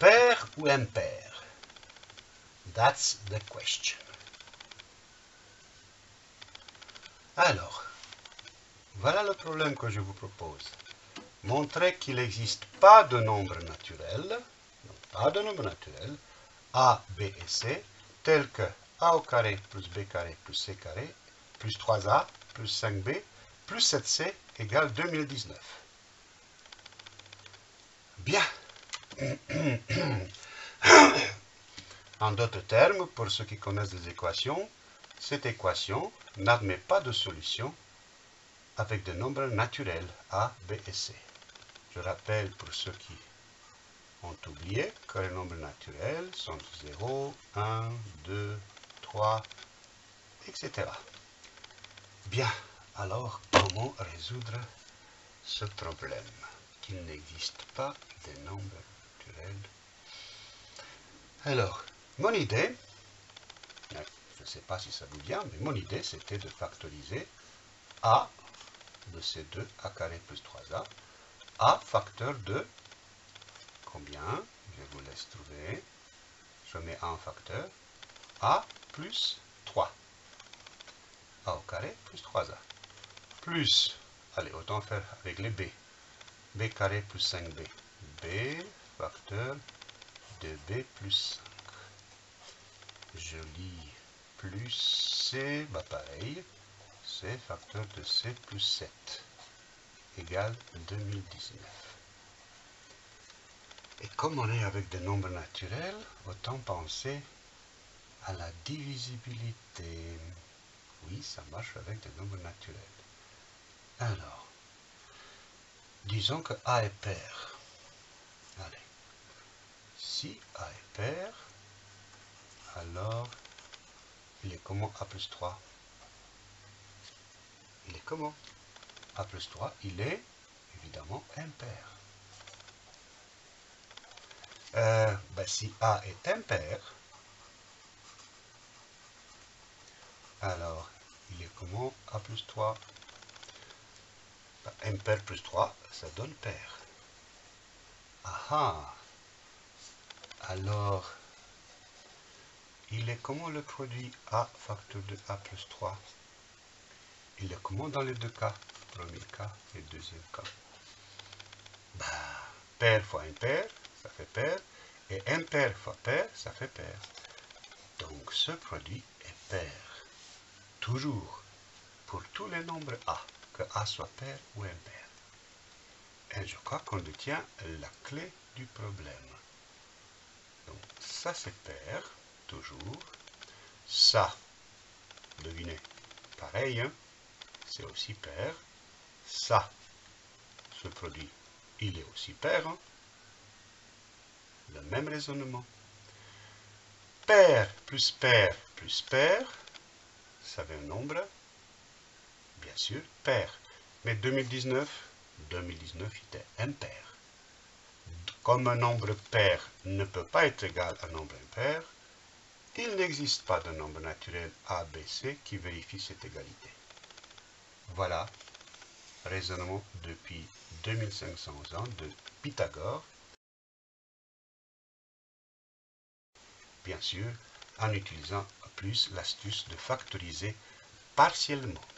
pair ou impair? That's the question. Alors, voilà le problème que je vous propose. Montrer qu'il n'existe pas de nombre naturel, A, B et C, tel que A au carré plus B carré plus C carré, plus 3A plus 5B plus 7C égale 2019. Bien. En d'autres termes, pour ceux qui connaissent les équations, cette équation n'admet pas de solution avec des nombres naturels A, B et C. Je rappelle pour ceux qui ont oublié que les nombres naturels sont 0, 1, 2, 3, etc. Bien, alors comment résoudre ce problème qu'il n'existe pas de nombres naturels? Alors, mon idée, je ne sais pas si ça vous vient, mais mon idée c'était de factoriser A de C2 A carré plus 3A, A facteur de combien? Je vous laisse trouver. Je mets A en facteur. A plus 3. A au carré plus 3A. Plus, allez, autant faire avec les B. B carré plus 5B. B facteur de B plus 5. Je lis plus C, bah pareil. C facteur de C plus 7 égale 2019. Et comme on est avec des nombres naturels, autant penser à la divisibilité. Oui, ça marche avec des nombres naturels. Alors, disons que A est pair. Allez, si A est pair, alors il est comment A plus 3? Il est comment? A plus 3, il est évidemment impair. Si A est impair, alors il est comment A plus 3? Impair plus 3, ça donne pair. Ah, alors, il est comment le produit A facteur de A plus 3? Il est comment dans les deux cas? Premier cas et deuxième cas. Pair fois impair, ça fait pair. Et impair fois pair, ça fait pair. Donc ce produit est pair. Toujours. Pour tous les nombres A. Que A soit pair ou impair. Et je crois qu'on détient la clé du problème. Donc ça c'est pair. Toujours. Ça, devinez, pareil, hein, c'est aussi pair. Ça, ce produit, il est aussi pair. Hein. Le même raisonnement. Pair plus pair plus pair, ça fait un nombre, bien sûr, pair. Mais 2019 était impair. Comme un nombre pair ne peut pas être égal à un nombre impair, il n'existe pas de nombre naturel A, B, C qui vérifie cette égalité. Voilà, raisonnement depuis 2500 ans de Pythagore, bien sûr, en utilisant plus l'astuce de factoriser partiellement.